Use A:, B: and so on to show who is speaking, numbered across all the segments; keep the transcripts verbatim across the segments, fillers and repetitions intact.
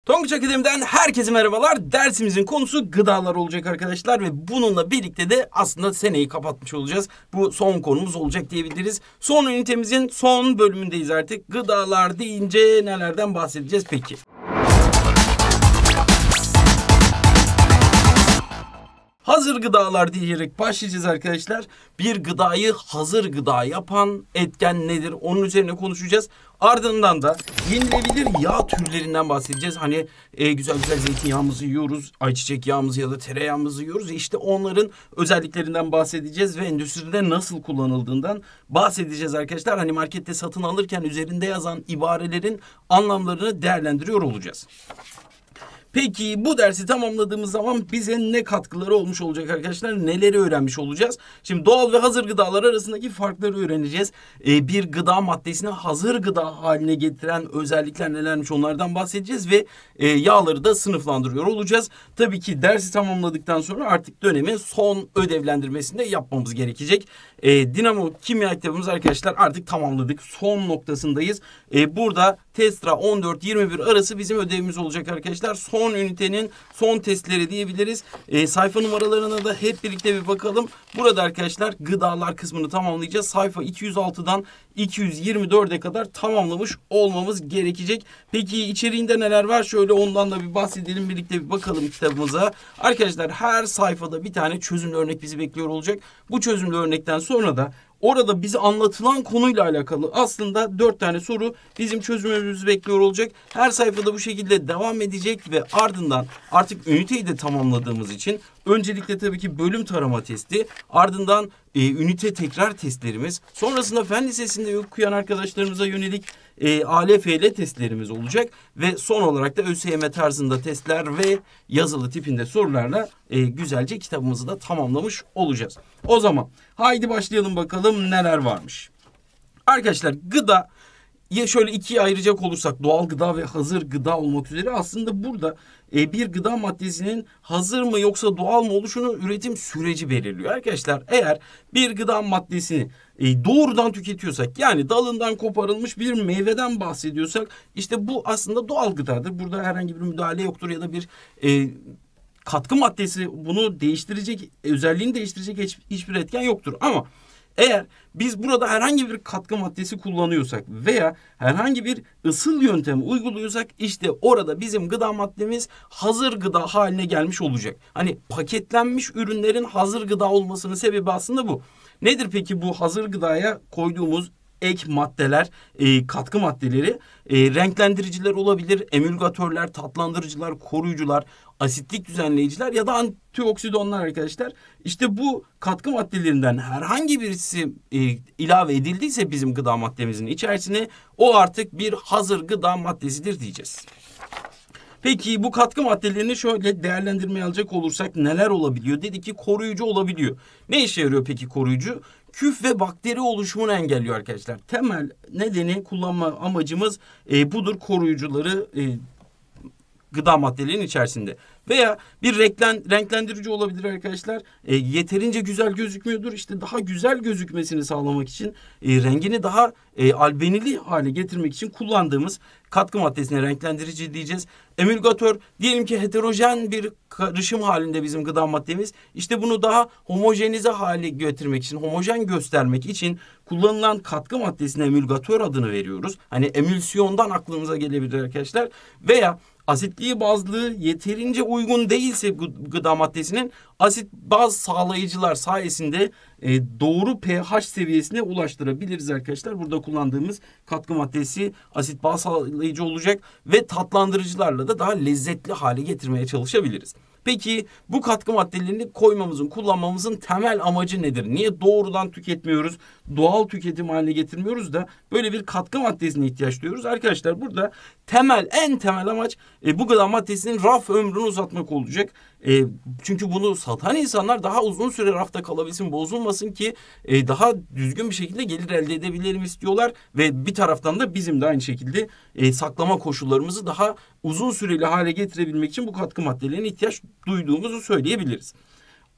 A: Tonguç Akademi'den herkese merhabalar. Dersimizin konusu gıdalar olacak arkadaşlar ve bununla birlikte de aslında seneyi kapatmış olacağız. Bu son konumuz olacak diyebiliriz. Son ünitemizin son bölümündeyiz artık. Gıdalar deyince nelerden bahsedeceğiz peki? Hazır gıdalar diyerek başlayacağız arkadaşlar. Bir gıdayı hazır gıda yapan etken nedir? Onun üzerine konuşacağız. Ardından da yenilebilir yağ türlerinden bahsedeceğiz. Hani e, güzel güzel zeytinyağımızı yiyoruz, ayçiçek yağımızı ya da tereyağımızı yiyoruz. İşte onların özelliklerinden bahsedeceğiz ve endüstride nasıl kullanıldığından bahsedeceğiz arkadaşlar. Hani markette satın alırken üzerinde yazan ibarelerin anlamlarını değerlendiriyor olacağız. Peki bu dersi tamamladığımız zaman bize ne katkıları olmuş olacak arkadaşlar? Neleri öğrenmiş olacağız? Şimdi doğal ve hazır gıdalar arasındaki farkları öğreneceğiz. Ee, bir gıda maddesini hazır gıda haline getiren özellikler nelermiş onlardan bahsedeceğiz ve e, yağları da sınıflandırıyor olacağız. Tabii ki dersi tamamladıktan sonra artık dönemin son ödevlendirmesini de yapmamız gerekecek. E, Dinamo Kimya kitabımız arkadaşlar artık tamamladık. Son noktasındayız. E, burada Testra on dört yirmi bir arası bizim ödevimiz olacak arkadaşlar. Son ünitenin son testleri diyebiliriz. E, sayfa numaralarına da hep birlikte bir bakalım. Burada arkadaşlar gıdalar kısmını tamamlayacağız. Sayfa iki yüz altıdan iki yüz yirmi dörde kadar tamamlamış olmamız gerekecek. Peki içeriğinde neler var? Şöyle ondan da bir bahsedelim. Birlikte bir bakalım kitabımıza. Arkadaşlar her sayfada bir tane çözümlü örnek bizi bekliyor olacak. Bu çözümlü örnekten sonra da orada bize anlatılan konuyla alakalı aslında dört tane soru bizim çözümümüzü bekliyor olacak. Her sayfada bu şekilde devam edecek ve ardından artık üniteyi de tamamladığımız için öncelikle tabii ki bölüm tarama testi, ardından e, ünite tekrar testlerimiz, sonrasında fen lisesinde okuyan arkadaşlarımıza yönelik e, A L F L testlerimiz olacak ve son olarak da ÖSYM tarzında testler ve yazılı tipinde sorularla e, güzelce kitabımızı da tamamlamış olacağız. O zaman haydi başlayalım bakalım neler varmış. Arkadaşlar gıda ya şöyle ikiye ayıracak olursak doğal gıda ve hazır gıda olmak üzere aslında burada e, bir gıda maddesinin hazır mı yoksa doğal mı oluşunu üretim süreci belirliyor. Arkadaşlar eğer bir gıda maddesini e, doğrudan tüketiyorsak yani dalından koparılmış bir meyveden bahsediyorsak işte bu aslında doğal gıdadır. Burada herhangi bir müdahale yoktur ya da bir e, katkı maddesi bunu değiştirecek, özelliğini değiştirecek hiç, hiçbir etken yoktur. Ama eğer biz burada herhangi bir katkı maddesi kullanıyorsak veya herhangi bir ısıl yöntemi uyguluyorsak işte orada bizim gıda maddemiz hazır gıda haline gelmiş olacak. Hani paketlenmiş ürünlerin hazır gıda olmasının sebebi aslında bu. Nedir peki bu hazır gıdaya koyduğumuz ek maddeler, e, katkı maddeleri, e, renklendiriciler olabilir, emülgatörler, tatlandırıcılar, koruyucular, asitlik düzenleyiciler ya da antioksidonlar arkadaşlar. İşte bu katkı maddelerinden herhangi birisi e, ilave edildiyse bizim gıda maddemizin içerisine o artık bir hazır gıda maddesidir diyeceğiz. Peki bu katkı maddelerini şöyle değerlendirmeye alacak olursak neler olabiliyor? Dedi ki koruyucu olabiliyor. Ne işe yarıyor peki koruyucu? Küf ve bakteri oluşumunu engelliyor arkadaşlar. Temel nedeni kullanma amacımız e, budur koruyucuları e, gıda maddelerinin içerisinde. Veya bir renklen, renklendirici olabilir arkadaşlar. E, yeterince güzel gözükmüyordur. İşte daha güzel gözükmesini sağlamak için e, rengini daha e, albenili hale getirmek için kullandığımız katkı maddesine renklendirici diyeceğiz. Emülgatör diyelim ki heterojen bir karışım halinde bizim gıda maddemiz. İşte bunu daha homojenize hale getirmek için, homojen göstermek için kullanılan katkı maddesine emülgatör adını veriyoruz. Hani emülsiyondan aklımıza gelebilir arkadaşlar. Veya asitliği bazlığı yeterince uygun değilse gıda maddesinin asit baz sağlayıcılar sayesinde e, doğru pH seviyesine ulaştırabiliriz arkadaşlar. Burada kullandığımız katkı maddesi asit baz sağlayıcı olacak ve tatlandırıcılarla da daha lezzetli hale getirmeye çalışabiliriz. Peki bu katkı maddelerini koymamızın, kullanmamızın temel amacı nedir? Niye doğrudan tüketmiyoruz, doğal tüketim haline getirmiyoruz da böyle bir katkı maddesine ihtiyaç duyuyoruz? Arkadaşlar burada temel, en temel amaç e, bu gıda maddesinin raf ömrünü uzatmak olacak. E, çünkü bunu satan insanlar daha uzun süre rafta kalabilsin, bozulmasın ki e, daha düzgün bir şekilde gelir elde edebilelim istiyorlar. Ve bir taraftan da bizim de aynı şekilde e, saklama koşullarımızı daha uzun süreli hale getirebilmek için bu katkı maddelerine ihtiyaç duyduğumuzu söyleyebiliriz.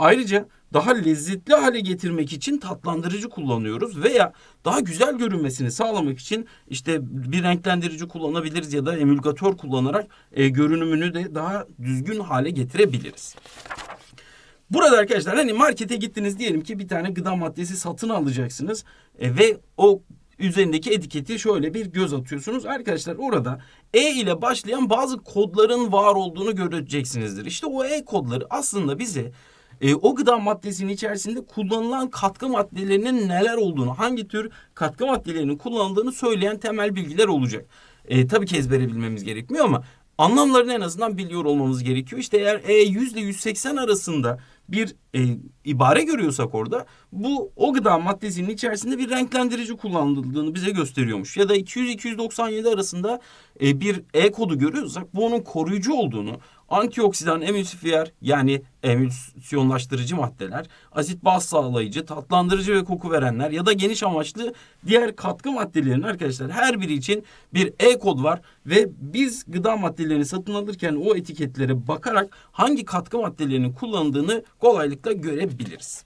A: Ayrıca daha lezzetli hale getirmek için tatlandırıcı kullanıyoruz veya daha güzel görünmesini sağlamak için işte bir renklendirici kullanabiliriz ya da emülgatör kullanarak e, görünümünü de daha düzgün hale getirebiliriz. Burada arkadaşlar hani markete gittiniz, diyelim ki bir tane gıda maddesi satın alacaksınız e, ve o üzerindeki etiketi şöyle bir göz atıyorsunuz. Arkadaşlar orada E ile başlayan bazı kodların var olduğunu göreceksinizdir. İşte o E kodları aslında bize e, o gıda maddesinin içerisinde kullanılan katkı maddelerinin neler olduğunu, hangi tür katkı maddelerinin kullanıldığını söyleyen temel bilgiler olacak. E, tabii ki ezbere bilmemiz gerekmiyor ama anlamlarını en azından biliyor olmamız gerekiyor. İşte eğer E yüz ile yüz seksen arasında bir e, ibare görüyorsak orada, bu o gıda maddesinin içerisinde bir renklendirici kullanıldığını bize gösteriyormuş. Ya da iki yüz iki yüz doksan yedi arasında e, bir E kodu görüyorsak bu onun koruyucu olduğunu, antioksidan, emülsifiyer yani emülsiyonlaştırıcı maddeler, asit baz sağlayıcı, tatlandırıcı ve koku verenler ya da geniş amaçlı diğer katkı maddelerin arkadaşlar her biri için bir E kod var ve biz gıda maddelerini satın alırken o etiketlere bakarak hangi katkı maddelerinin kullanıldığını kolaylıkla görebiliriz.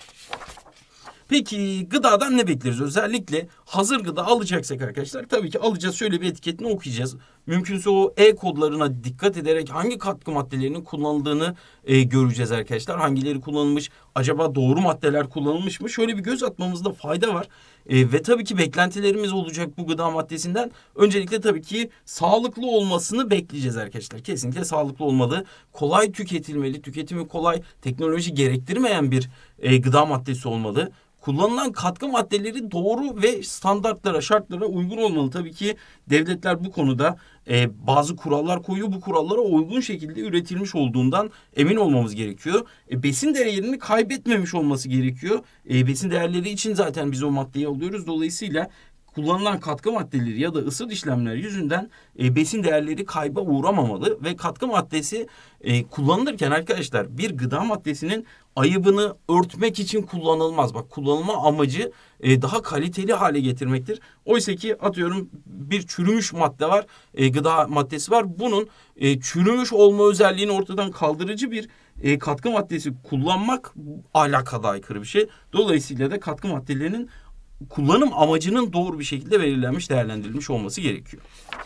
A: Peki gıdadan ne bekleriz? Özellikle hazır gıda alacaksak arkadaşlar tabii ki alacağız. Şöyle bir etiketini okuyacağız. Mümkünse o E kodlarına dikkat ederek hangi katkı maddelerinin kullanıldığını e, göreceğiz arkadaşlar. Hangileri kullanılmış? Acaba doğru maddeler kullanılmış mı? Şöyle bir göz atmamızda fayda var. E, ve tabii ki beklentilerimiz olacak bu gıda maddesinden. Öncelikle tabii ki sağlıklı olmasını bekleyeceğiz arkadaşlar. Kesinlikle sağlıklı olmalı. Kolay tüketilmeli. Tüketimi kolay, teknoloji gerektirmeyen bir e, gıda maddesi olmalı. Kullanılan katkı maddeleri doğru ve standartlara, şartlara uygun olmalı. Tabii ki devletler bu konuda e, bazı kurallar koyuyor. Bu kurallara uygun şekilde üretilmiş olduğundan emin olmamız gerekiyor. E, besin değerini kaybetmemiş olması gerekiyor. E, besin değerleri için zaten biz o maddeyi alıyoruz. Dolayısıyla kullanılan katkı maddeleri ya da ısıl işlemler yüzünden e, besin değerleri kayba uğramamalı ve katkı maddesi e, kullanılırken arkadaşlar bir gıda maddesinin ayıbını örtmek için kullanılmaz. Bak, kullanılma amacı e, daha kaliteli hale getirmektir. Oysa ki atıyorum bir çürümüş madde var, e, gıda maddesi var. Bunun e, çürümüş olma özelliğini ortadan kaldırıcı bir e, katkı maddesi kullanmak ahlaka aykırı bir şey. Dolayısıyla da katkı maddelerinin kullanım amacının doğru bir şekilde belirlenmiş, değerlendirilmiş olması gerekiyor.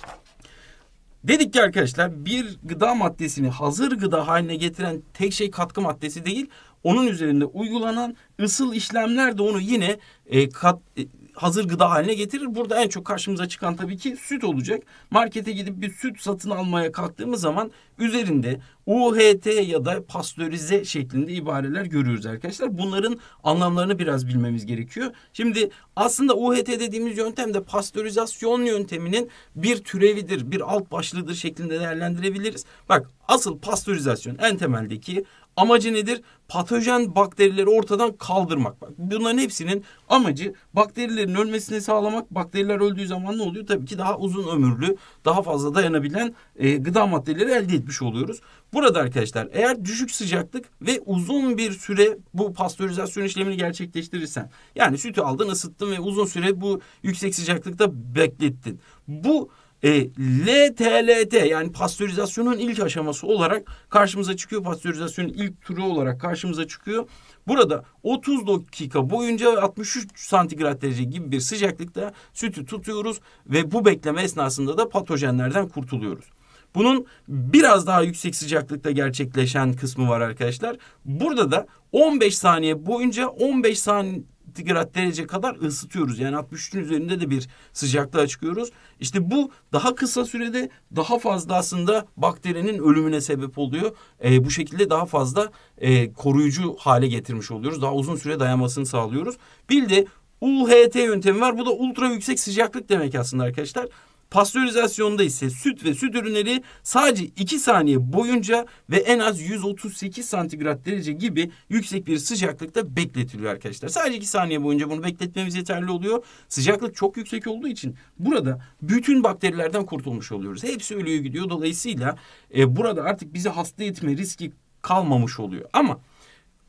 A: Dedik ki arkadaşlar bir gıda maddesini hazır gıda haline getiren tek şey katkı maddesi değil, onun üzerinde uygulanan ısıl işlemler de onu yine e, kat, e, hazır gıda haline getirir. Burada en çok karşımıza çıkan tabii ki süt olacak. Markete gidip bir süt satın almaya kalktığımız zaman üzerinde U H T ya da pastörize şeklinde ibareler görüyoruz arkadaşlar. Bunların anlamlarını biraz bilmemiz gerekiyor. Şimdi aslında U H T dediğimiz yöntem de pastörizasyon yönteminin bir türevidir, bir alt başlığıdır şeklinde değerlendirebiliriz. Bak, asıl pastörizasyon en temeldeki amacı nedir? Patojen bakterileri ortadan kaldırmak. Bak, bunların hepsinin amacı bakterilerin ölmesini sağlamak. Bakteriler öldüğü zaman ne oluyor? Tabii ki daha uzun ömürlü, daha fazla dayanabilen e, gıda maddeleri elde etmiş oluyoruz. Burada arkadaşlar eğer düşük sıcaklık ve uzun bir süre bu pastörizasyon işlemini gerçekleştirirsen, yani sütü aldın, ısıttın ve uzun süre bu yüksek sıcaklıkta beklettin. Bu E, L T L T yani pastörizasyonun ilk aşaması olarak karşımıza çıkıyor. Pastörizasyonun ilk turu olarak karşımıza çıkıyor. Burada otuz dakika boyunca altmış üç santigrat derece gibi bir sıcaklıkta sütü tutuyoruz ve bu bekleme esnasında da patojenlerden kurtuluyoruz. Bunun biraz daha yüksek sıcaklıkta gerçekleşen kısmı var arkadaşlar. Burada da on beş saniye boyunca on beş santigrat derece kadar ısıtıyoruz. Yani altmış üçün üzerinde de bir sıcaklığa çıkıyoruz. İşte bu daha kısa sürede daha fazla aslında bakterinin ölümüne sebep oluyor. E, bu şekilde daha fazla e, koruyucu hale getirmiş oluyoruz. Daha uzun süre dayanmasını sağlıyoruz. Bir de U H T yöntemi var. Bu da ultra yüksek sıcaklık demek aslında arkadaşlar. Pastörizasyonda ise süt ve süt ürünleri sadece iki saniye boyunca ve en az yüz otuz sekiz santigrat derece gibi yüksek bir sıcaklıkta bekletiliyor arkadaşlar. Sadece iki saniye boyunca bunu bekletmemiz yeterli oluyor. Sıcaklık çok yüksek olduğu için burada bütün bakterilerden kurtulmuş oluyoruz. Hepsi ölüye gidiyor. Dolayısıyla e, burada artık bizi hasta etme riski kalmamış oluyor. Ama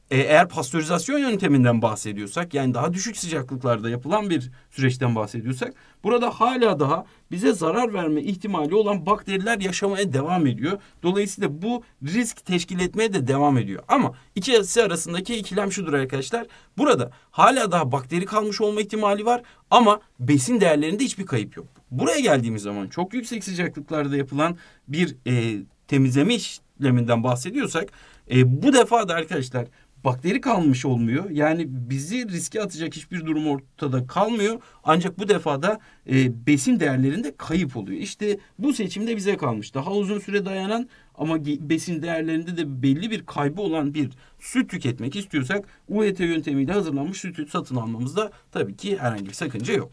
A: E, eğer pastörizasyon yönteminden bahsediyorsak, yani daha düşük sıcaklıklarda yapılan bir süreçten bahsediyorsak, burada hala daha bize zarar verme ihtimali olan bakteriler yaşamaya devam ediyor. Dolayısıyla bu risk teşkil etmeye de devam ediyor. Ama ikisi arasındaki ikilem şudur arkadaşlar. Burada hala daha bakteri kalmış olma ihtimali var ama besin değerlerinde hiçbir kayıp yok. Buraya geldiğimiz zaman çok yüksek sıcaklıklarda yapılan bir e, temizleme işleminden bahsediyorsak, e, bu defa da arkadaşlar bakteri kalmış olmuyor. Yani bizi riske atacak hiçbir durum ortada kalmıyor. Ancak bu defa da e, besin değerlerinde kayıp oluyor. İşte bu seçimde bize kalmış. Daha uzun süre dayanan ama besin değerlerinde de belli bir kaybı olan bir süt tüketmek istiyorsak U H T yöntemiyle hazırlanmış sütü satın almamızda tabii ki herhangi bir sakınca yok.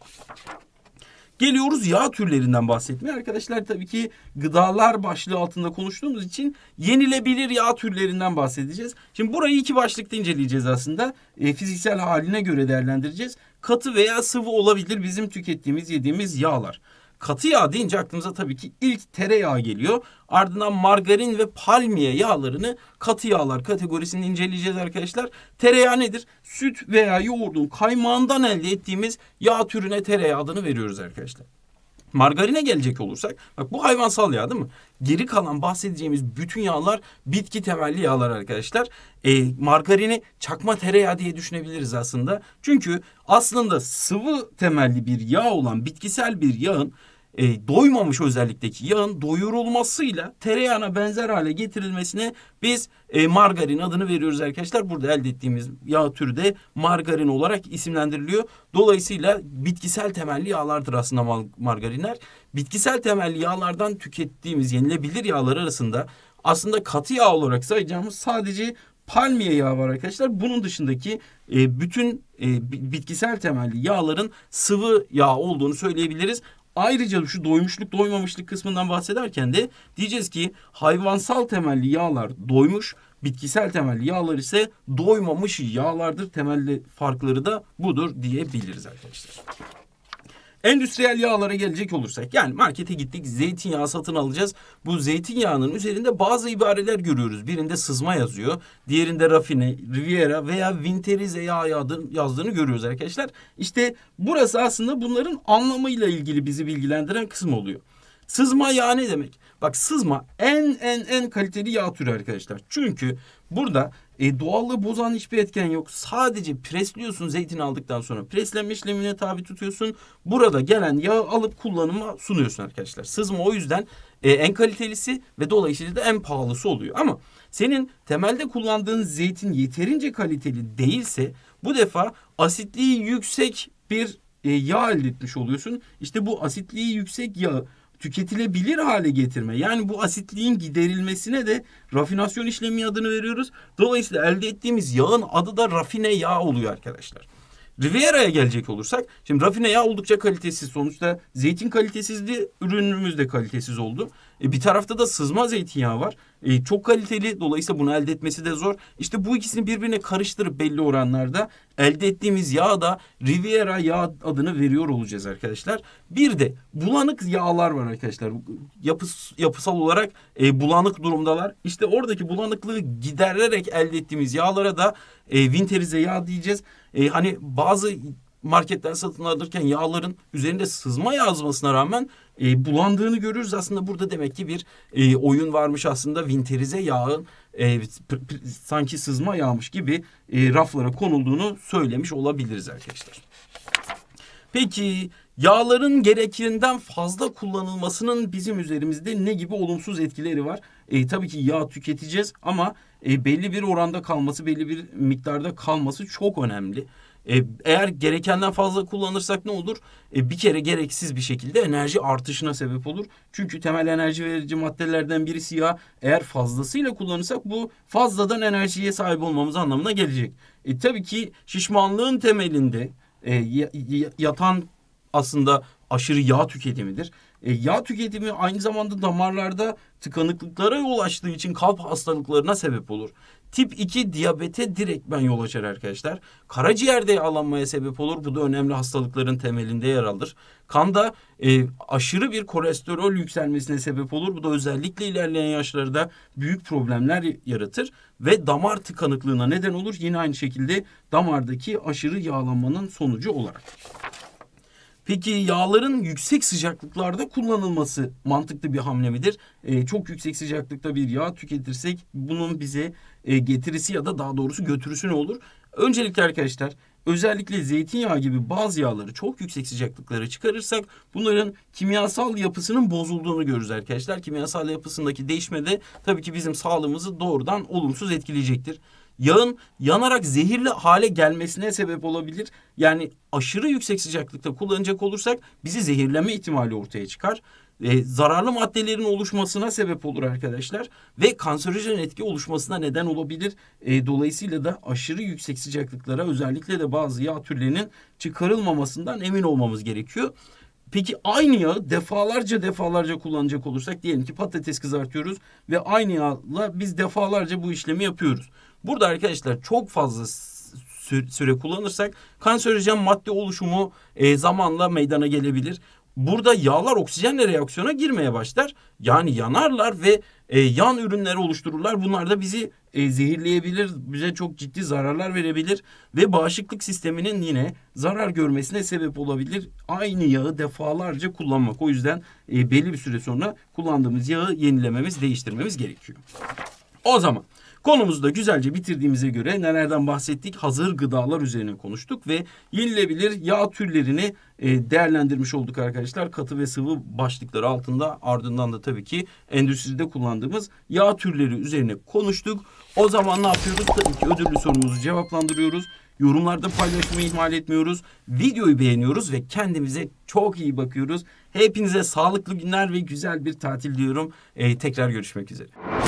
A: Geliyoruz yağ türlerinden bahsetmeye. Arkadaşlar tabii ki gıdalar başlığı altında konuştuğumuz için yenilebilir yağ türlerinden bahsedeceğiz. Şimdi burayı iki başlıkta inceleyeceğiz aslında. E, fiziksel haline göre değerlendireceğiz. Katı veya sıvı olabilir bizim tükettiğimiz, yediğimiz yağlar. Katı yağ deyince aklımıza tabii ki ilk tereyağı geliyor. Ardından margarin ve palmiye yağlarını katı yağlar kategorisinde inceleyeceğiz arkadaşlar. Tereyağı nedir? Süt veya yoğurdun kaymağından elde ettiğimiz yağ türüne tereyağı adını veriyoruz arkadaşlar. Margarine gelecek olursak, bak bu hayvansal yağ değil mi? Geri kalan bahsedeceğimiz bütün yağlar bitki temelli yağlar arkadaşlar. E, margarini çakma tereyağı diye düşünebiliriz aslında. Çünkü aslında sıvı temelli bir yağ olan bitkisel bir yağın, E, doymamış özellikteki yağın doyurulmasıyla tereyağına benzer hale getirilmesine biz e, margarin adını veriyoruz arkadaşlar. Burada elde ettiğimiz yağ türü de margarin olarak isimlendiriliyor. Dolayısıyla bitkisel temelli yağlardır aslında margarinler. Bitkisel temelli yağlardan tükettiğimiz yenilebilir yağlar arasında aslında katı yağ olarak sayacağımız sadece palmiye yağı var arkadaşlar. Bunun dışındaki e, bütün e, bitkisel temelli yağların sıvı yağ olduğunu söyleyebiliriz. Ayrıca şu doymuşluk doymamışlık kısmından bahsederken de diyeceğiz ki hayvansal temelli yağlar doymuş, bitkisel temelli yağlar ise doymamış yağlardır. Temel farkları da budur diyebiliriz arkadaşlar. Endüstriyel yağlara gelecek olursak, yani markete gittik, zeytinyağı satın alacağız. Bu zeytinyağının üzerinde bazı ibareler görüyoruz. Birinde sızma yazıyor, diğerinde rafine, riviera veya winterize yağ yazdığını görüyoruz arkadaşlar. İşte burası aslında bunların anlamıyla ilgili bizi bilgilendiren kısım oluyor. Sızma yağı ne demek? Bak, sızma en en en kaliteli yağ türü arkadaşlar. Çünkü burada e, doğallığı bozan hiçbir etken yok. Sadece presliyorsun, zeytin aldıktan sonra preslenme işlemine tabi tutuyorsun. Burada gelen yağı alıp kullanıma sunuyorsun arkadaşlar. Sızma o yüzden e, en kalitelisi ve dolayısıyla da en pahalısı oluyor. Ama senin temelde kullandığın zeytin yeterince kaliteli değilse bu defa asitliği yüksek bir e, yağ elde etmiş oluyorsun. İşte bu asitliği yüksek yağı tüketilebilir hale getirme, yani bu asitliğin giderilmesine de rafinasyon işlemi adını veriyoruz. Dolayısıyla elde ettiğimiz yağın adı da rafine yağ oluyor arkadaşlar. Riviera'ya gelecek olursak, şimdi rafine yağ oldukça kalitesiz. Sonuçta zeytin kalitesizdi, ürünümüz de kalitesiz oldu. E, bir tarafta da sızma zeytinyağı var. E, çok kaliteli, dolayısıyla bunu elde etmesi de zor. İşte bu ikisini birbirine karıştırıp belli oranlarda elde ettiğimiz yağa da Riviera yağ adını veriyor olacağız arkadaşlar. Bir de bulanık yağlar var arkadaşlar. Yapıs, yapısal olarak e, bulanık durumdalar. İşte oradaki bulanıklığı gidererek elde ettiğimiz yağlara da e, winterize yağ diyeceğiz. E, hani bazı marketten satın alırken yağların üzerinde sızma yazmasına rağmen e, bulandığını görürüz. Aslında burada demek ki bir e, oyun varmış aslında. Winterize yağın e, p- p- sanki sızma yağmış gibi e, raflara konulduğunu söylemiş olabiliriz arkadaşlar. Peki yağların gerekinden fazla kullanılmasının bizim üzerimizde ne gibi olumsuz etkileri var? E, tabii ki yağ tüketeceğiz ama e, belli bir oranda kalması, belli bir miktarda kalması çok önemli. E, eğer gerekenden fazla kullanırsak ne olur? E, bir kere gereksiz bir şekilde enerji artışına sebep olur. Çünkü temel enerji verici maddelerden birisi yağ. Eğer fazlasıyla kullanırsak bu fazladan enerjiye sahip olmamız anlamına gelecek. E, tabii ki şişmanlığın temelinde e, yatan aslında aşırı yağ tüketimidir. E, yağ tüketimi aynı zamanda damarlarda tıkanıklıklara yol açtığı için kalp hastalıklarına sebep olur. Tip iki diyabete direktmen yol açar arkadaşlar. Karaciğerde yağlanmaya sebep olur. Bu da önemli hastalıkların temelinde yer alır. Kanda e, aşırı bir kolesterol yükselmesine sebep olur. Bu da özellikle ilerleyen yaşlarda büyük problemler yaratır. Ve damar tıkanıklığına neden olur. Yine aynı şekilde damardaki aşırı yağlanmanın sonucu olarak. Peki yağların yüksek sıcaklıklarda kullanılması mantıklı bir hamle midir? Ee, çok yüksek sıcaklıkta bir yağ tüketirsek bunun bize e, getirisi ya da daha doğrusu götürüsü ne olur? Öncelikle arkadaşlar özellikle zeytinyağı gibi bazı yağları çok yüksek sıcaklıklara çıkarırsak bunların kimyasal yapısının bozulduğunu görürüz arkadaşlar. Kimyasal yapısındaki değişme de tabii ki bizim sağlığımızı doğrudan olumsuz etkileyecektir. Yağın yanarak zehirli hale gelmesine sebep olabilir. Yani aşırı yüksek sıcaklıkta kullanacak olursak bizi zehirleme ihtimali ortaya çıkar. E, zararlı maddelerin oluşmasına sebep olur arkadaşlar. Ve kanserojen etki oluşmasına neden olabilir. E, dolayısıyla da aşırı yüksek sıcaklıklara özellikle de bazı yağ türlerinin çıkarılmamasından emin olmamız gerekiyor. Peki aynı yağı defalarca defalarca kullanacak olursak diyelim ki patates kızartıyoruz ve aynı yağla biz defalarca bu işlemi yapıyoruz. Burada arkadaşlar çok fazla süre kullanırsak kanserojen madde oluşumu e, zamanla meydana gelebilir. Burada yağlar oksijenle reaksiyona girmeye başlar. Yani yanarlar ve e, yan ürünleri oluştururlar. Bunlar da bizi e, zehirleyebilir, bize çok ciddi zararlar verebilir ve bağışıklık sisteminin yine zarar görmesine sebep olabilir. Aynı yağı defalarca kullanmak. O yüzden e, belli bir süre sonra kullandığımız yağı yenilememiz, değiştirmemiz gerekiyor. O zaman konumuzu da güzelce bitirdiğimize göre nelerden bahsettik? Hazır gıdalar üzerine konuştuk ve yenilebilir yağ türlerini e, değerlendirmiş olduk arkadaşlar. Katı ve sıvı başlıkları altında, ardından da tabii ki endüstride kullandığımız yağ türleri üzerine konuştuk. O zaman ne yapıyoruz? Tabii ki ödüllü sorumuzu cevaplandırıyoruz. Yorumlarda paylaşmayı ihmal etmiyoruz. Videoyu beğeniyoruz ve kendimize çok iyi bakıyoruz. Hepinize sağlıklı günler ve güzel bir tatil diyorum. E, tekrar görüşmek üzere.